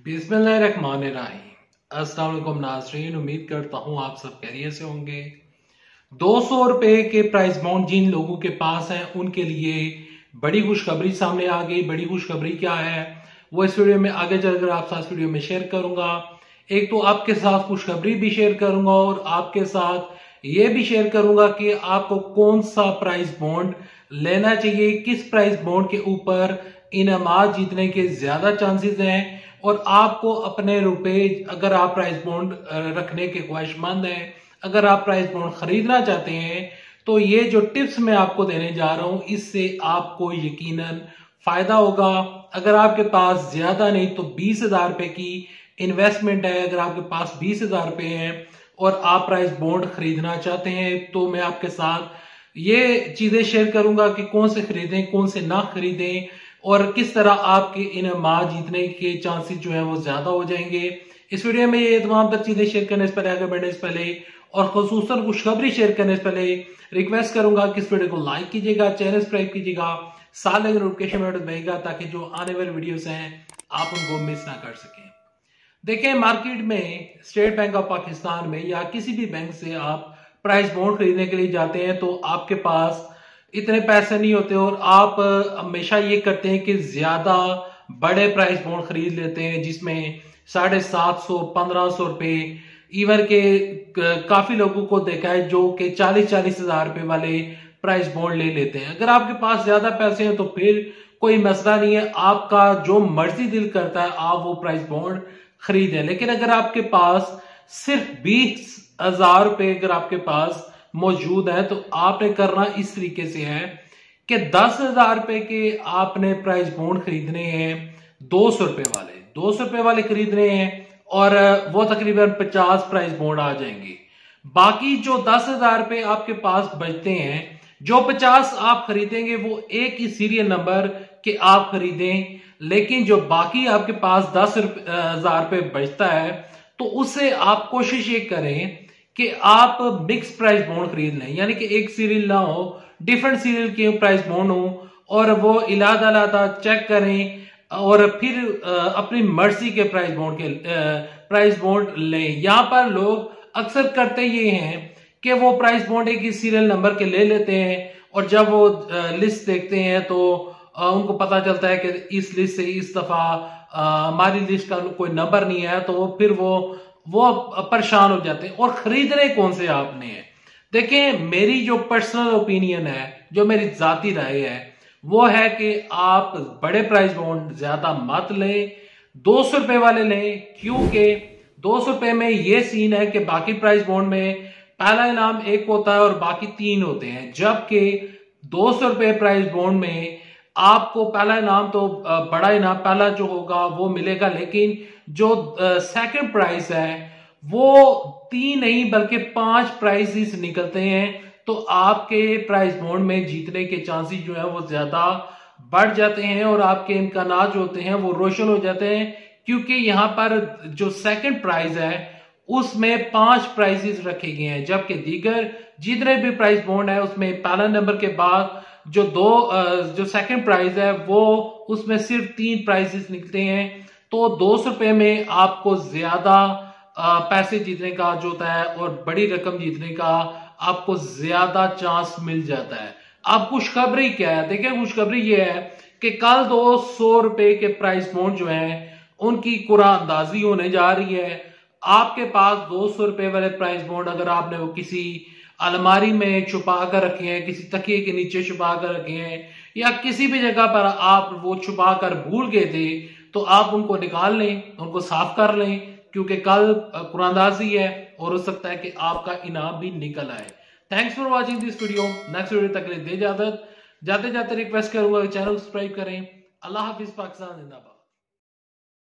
बिस्मिल्लाहिर्रहमानिर्रहीम। अस्सलाम वालेकुम नाज़रीन, उम्मीद करता हूँ आप सब खैरियत से होंगे। 200 रुपए के प्राइस बाउंड जिन लोगों के पास है उनके लिए बड़ी खुशखबरी सामने आ गई। बड़ी खुशखबरी क्या है वो इस वीडियो में आगे चलकर आप साथ वीडियो में शेयर करूंगा। एक तो आपके साथ खुशखबरी भी शेयर करूंगा और आपके साथ ये भी शेयर करूंगा कि आपको कौन सा प्राइस बॉन्ड लेना चाहिए, किस प्राइस बॉन्ड के ऊपर इनामात जीतने के ज्यादा चांसेस हैं और आपको अपने रुपए, अगर आप प्राइस बॉन्ड रखने के ख्वाहिशमंद हैं, अगर आप प्राइस बॉन्ड खरीदना चाहते हैं, तो ये जो टिप्स मैं आपको देने जा रहा हूं इससे आपको यकीनन फायदा होगा। अगर आपके पास ज्यादा नहीं तो 20,000 रुपए की इन्वेस्टमेंट है, अगर आपके पास 20,000 रुपए हैं और आप प्राइस बॉन्ड खरीदना चाहते हैं तो मैं आपके साथ ये चीजें शेयर करूंगा कि कौन से खरीदें, कौन से ना खरीदें और किस तरह आपके इनामात जीतने के चांसेस जो है वो ज्यादा हो जाएंगे। इस वीडियो में ये तमाम तर चीजें शेयर करने से पहले, आगे बढ़ने से पहले और खुसूसन खुशखबरी शेयर करने से पहले रिक्वेस्ट करूंगा कि इस वीडियो को लाइक कीजिएगा, चैनल सब्सक्राइब कीजिएगा, साथ लगे नोटिफिकेशन बटन दबाइएगा ताकि जो आने वाले वीडियोस हैं आप उनको मिस ना कर सकें। देखें, मार्केट में स्टेट बैंक ऑफ पाकिस्तान में या किसी भी बैंक से आप प्राइस बॉन्ड खरीदने के लिए जाते हैं तो आपके पास इतने पैसे नहीं होते और आप हमेशा ये करते हैं कि ज्यादा बड़े प्राइस बॉन्ड खरीद लेते हैं जिसमें 750, 1,500 रुपए, इवन के काफी लोगों को देखा है जो कि 40-40 हजार रुपए वाले प्राइस बॉन्ड ले लेते हैं। अगर आपके पास ज्यादा पैसे हैं तो फिर कोई मसला नहीं है, आपका जो मर्जी दिल करता है आप वो प्राइस बॉन्ड खरीदें। लेकिन अगर आपके पास सिर्फ 20,000 रुपए अगर आपके पास मौजूद है तो आपने करना इस तरीके से है कि 10,000 रुपए के आपने प्राइस बॉन्ड खरीदने हैं, 200 रुपए वाले, 200 रुपए वाले खरीदने हैं और वो तकरीबन 50 प्राइस बॉन्ड आ जाएंगे। बाकी जो 10,000 रुपए आपके पास बचते हैं, जो 50 आप खरीदेंगे वो एक ही सीरियल नंबर के आप खरीदें, लेकिन जो बाकी आपके पास 10,000 रुपए बचता है तो उससे आप कोशिश ये करें कि आप मिक्स प्राइस बॉन्ड खरीद लें, यानी कि एक सीरियल ना हो, डिफरेंट सीरियल के प्राइस बॉन्ड हो और वो इलादा चेक करें और फिर अपनी मर्जी के प्राइस बॉन्ड लें। यहां पर लोग अक्सर करते ये हैं कि वो प्राइस बॉन्ड एक ही सीरियल नंबर के ले लेते हैं और जब वो लिस्ट देखते हैं तो उनको पता चलता है कि इस लिस्ट से इस दफा हमारी लिस्ट का कोई नंबर नहीं है, तो फिर वो परेशान हो जाते हैं। और खरीदने कौन से आपने हैं, देखें, मेरी जो पर्सनल ओपिनियन है, जो मेरी जाती राय है, वो है कि आप बड़े प्राइस बॉन्ड ज्यादा मत लें, 200 रुपए वाले लें, क्योंकि 200 रुपए में ये सीन है कि बाकी प्राइस बॉन्ड में पहला इनाम एक होता है और बाकी 3 होते हैं, जबकि 200 रुपए प्राइस बॉन्ड में आपको पहला इनाम तो बड़ा इनाम पहला जो होगा वो मिलेगा, लेकिन जो सेकंड प्राइस है वो 3 नहीं बल्कि 5 प्राइजेस निकलते हैं। तो आपके प्राइस बॉन्ड में जीतने के चांसेस जो है वो ज्यादा बढ़ जाते हैं और आपके इम्कानात जो होते हैं वो रोशन हो जाते हैं, क्योंकि यहाँ पर जो सेकंड प्राइज है उसमें 5 प्राइजेस रखे गए हैं, जबकि दीगर जितने भी प्राइस बॉन्ड है उसमें पहला नंबर के बाद जो सेकंड प्राइज है वो उसमें सिर्फ 3 प्राइजेस निकलते हैं। तो 200 रुपए में आपको ज्यादा पैसे जीतने का जो होता है और बड़ी रकम जीतने का आपको ज्यादा चांस मिल जाता है। अब खुशखबरी क्या है, देखिए खुशखबरी ये है कि कल 200 रुपए के प्राइस बॉन्ड जो है उनकी कुरानंदाजी होने जा रही है। आपके पास 200 रुपए वाले प्राइस बॉन्ड अगर आपने वो किसी अलमारी में छुपा कर रखे हैं, किसी तकिए के नीचे छुपा कर रखे हैं या किसी भी जगह पर आप वो छुपा कर भूल गए थे, तो आप उनको निकाल लें, उनको साफ कर लें, क्योंकि कल कुरानंदाजी है और हो सकता है कि आपका इनाम भी निकल आए। Thanks for watching this video. Next video तक के लिए दे इजाजत। जाते जाते रिक्वेस्ट करूंगा कि चैनल सब्सक्राइब करें। अल्लाह हाफिज। पाकिस्तान जिंदाबाद।